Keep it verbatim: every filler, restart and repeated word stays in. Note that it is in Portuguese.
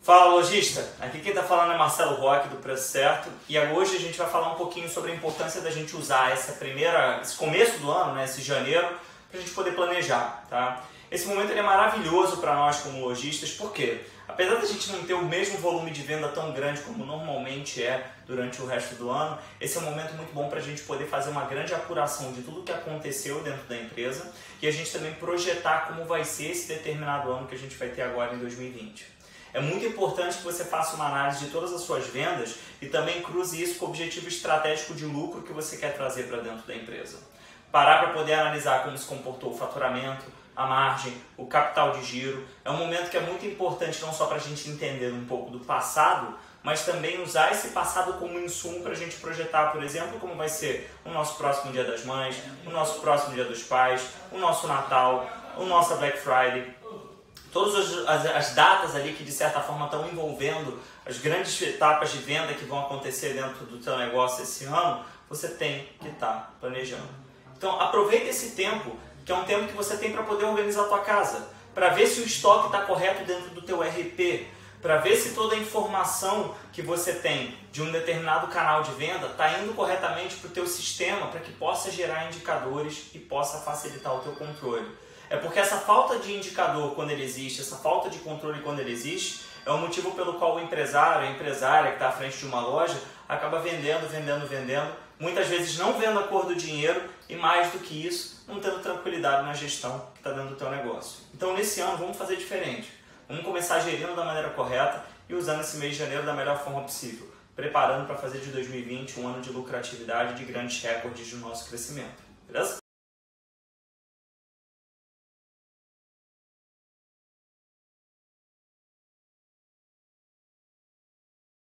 Fala, lojista! Aqui quem está falando é Marcelo Roque do Preço Certo e hoje a gente vai falar um pouquinho sobre a importância da gente usar essa primeira, esse começo do ano, né, esse janeiro, para a gente poder planejar, tá? Esse momento ele é maravilhoso para nós como lojistas, por quê? Apesar da gente não ter o mesmo volume de venda tão grande como normalmente é durante o resto do ano, esse é um momento muito bom para a gente poder fazer uma grande apuração de tudo que aconteceu dentro da empresa e a gente também projetar como vai ser esse determinado ano que a gente vai ter agora em dois mil e vinte. É muito importante que você faça uma análise de todas as suas vendas e também cruze isso com o objetivo estratégico de lucro que você quer trazer para dentro da empresa. Parar para poder analisar como se comportou o faturamento, a margem, o capital de giro. É um momento que é muito importante não só para a gente entender um pouco do passado, mas também usar esse passado como insumo para a gente projetar, por exemplo, como vai ser o nosso próximo Dia das Mães, o nosso próximo Dia dos Pais, o nosso Natal, o nosso Black Friday. Todas as, as datas ali que de certa forma estão envolvendo as grandes etapas de venda que vão acontecer dentro do teu negócio esse ano, você tem que estar planejando. Então aproveita esse tempo, que é um tempo que você tem para poder organizar a tua casa, para ver se o estoque está correto dentro do teu R P, para ver se toda a informação que você tem de um determinado canal de venda está indo corretamente para o teu sistema, para que possa gerar indicadores e possa facilitar o teu controle. É porque essa falta de indicador quando ele existe, essa falta de controle quando ele existe, é o motivo pelo qual o empresário, a empresária que está à frente de uma loja, acaba vendendo, vendendo, vendendo, muitas vezes não vendo a cor do dinheiro e mais do que isso, não tendo tranquilidade na gestão que está dentro do teu negócio. Então nesse ano vamos fazer diferente. Vamos começar gerindo da maneira correta e usando esse mês de janeiro da melhor forma possível, preparando para fazer de dois mil e vinte um ano de lucratividade e de grandes recordes do nosso crescimento. Beleza?